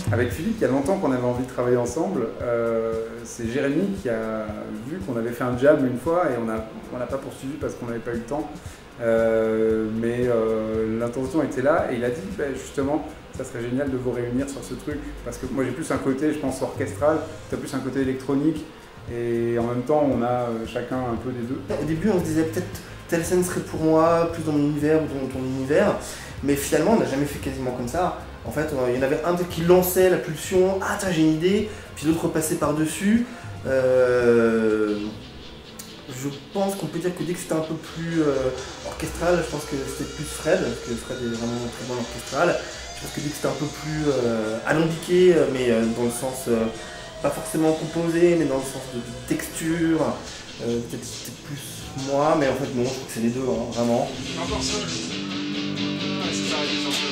avec Philippe, il y a longtemps qu'on avait envie de travailler ensemble. C'est Jérémy qui a vu qu'on avait fait un jam une fois et on n'a pas poursuivi parce qu'on n'avait pas eu le temps. Mais l'intention était là et il a dit bah, justement ça serait génial de vous réunir sur ce truc parce que moi j'ai plus un côté je pense orchestral, tu as plus un côté électronique et en même temps on a chacun un peu des deux. Au début on se disait peut-être telle scène serait pour moi, plus dans mon univers ou dans ton univers, mais finalement on n'a jamais fait quasiment comme ça. En fait il y en avait un qui lançait la pulsion, ah tiens j'ai une idée, puis l'autre repassait par-dessus. Je pense qu'on peut dire que dès que c'était un peu plus orchestral, je pense que c'était plus Fred, parce que Fred est vraiment très bon orchestral. Je pense que dès que c'était un peu plus alambiqué, mais dans le sens, pas forcément composé, mais dans le sens de texture, peut-être c'était plus moi, mais en fait non, je trouve que c'est les deux, hein, vraiment. Encore seul. Ouais, ça s'arrête un peu.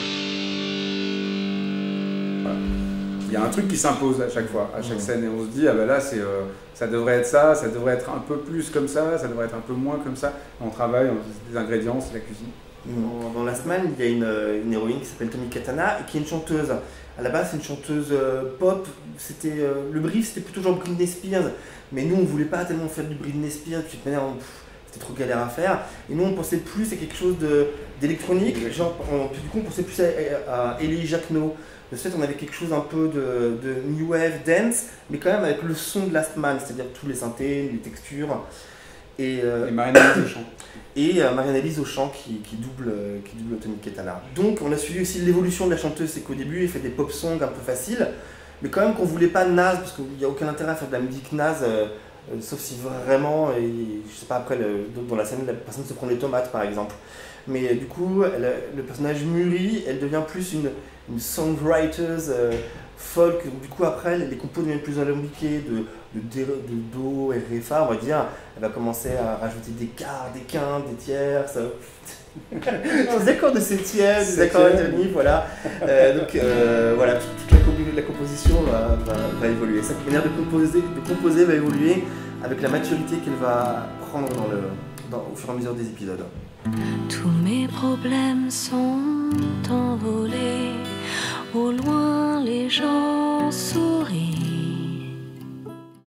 Voilà. Il y a un truc qui s'impose à chaque fois, à chaque scène, et on se dit, ah ben là, ça devrait être ça devrait être un peu plus comme ça devrait être un peu moins comme ça. On travaille, on fait des ingrédients, c'est la cuisine. Dans Last Man, il y a une héroïne qui s'appelle Tommy Katana et qui est une chanteuse. À la base, c'est une chanteuse pop. Le brief, c'était plutôt genre Britney Spears. Mais nous, on voulait pas tellement faire du Britney Spears. De toute manière, c'était trop galère à faire. Et nous, on pensait plus à quelque chose d'électronique. Du coup, on pensait plus à Elie Jacquenot. De ce fait, on avait quelque chose un peu de new wave dance, mais quand même avec le son de Last Man, c'est-à-dire tous les synthés, les textures. Et Marianne au chant. Et Marianne-Elise au chant qui double Tommy Katana. Donc on a suivi aussi l'évolution de la chanteuse, c'est qu'au début elle fait des pop songs un peu faciles, mais quand même qu'on voulait pas naze, parce qu'il n'y a aucun intérêt à faire de la musique naze, sauf si vraiment, je sais pas, après dans la scène la personne se prend des tomates par exemple. Mais du coup le personnage mûrit, elle devient plus une songwriter folk, donc du coup après les compos deviennent plus alambiqués, de do et ré fa on va dire. Elle va commencer à rajouter des quarts, des quintes, des tiers, des accords de septième, des accords de demi, voilà. Donc voilà, toute la composition va évoluer. Sa manière de composer va évoluer avec la maturité qu'elle va prendre au fur et à mesure des épisodes. Tous mes problèmes sont envolés, au loin les gens sourient.